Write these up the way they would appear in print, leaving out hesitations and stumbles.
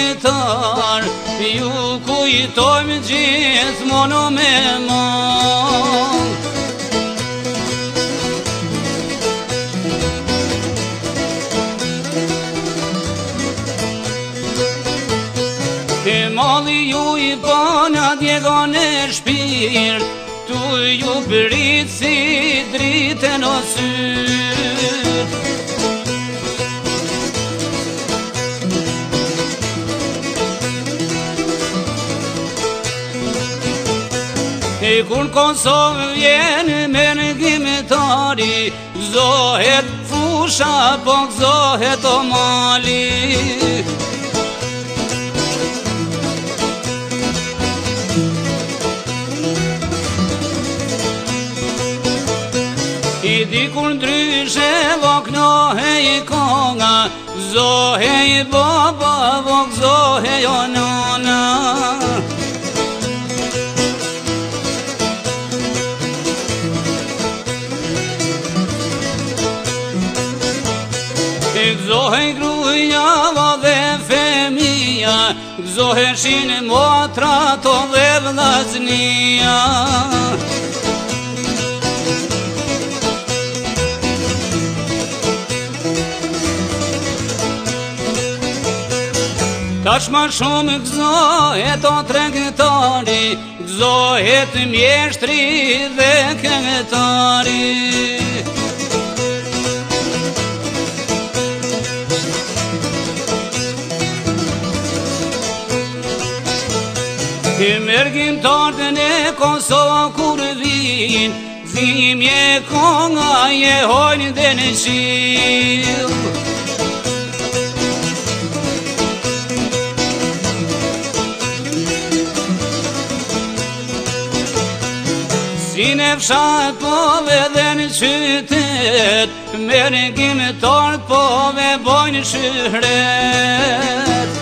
gjimitar, ju kujtojmë gjithmonë me mall. E malli ju I bona djegon e shpirt, tu ju prit si driten o syt. E kur Kosovë vjen me në gjimtari, gëzohet fusha po gëzohet o mali. I dikur ndryshe voknohe I konga, gëzohe I baba, gëzohe o nona. Gëzohe gruja dhe femija, gëzohe shinë motra to dhe vllaznia. Tash ma shumë gëzohet o tregtari, gëzohet mjeshtri dhe këngëtari. Mërgjimtartën e Kosovë kur vin, zimje konga je hojnë dhe në qill. Si në fshat pove dhe në qytet, mërgjimtartë pove bojnë shëhret.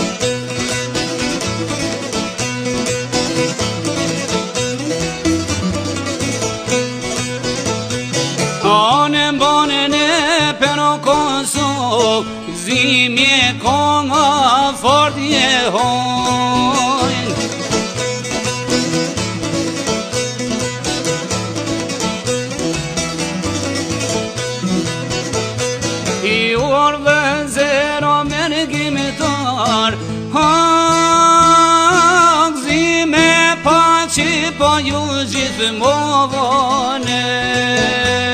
Anën banën e pero Kosovë, zimje konga fort je hojnë. I orë dhe zero me në gjimtar, zime pa që pa ju gjithë më vone.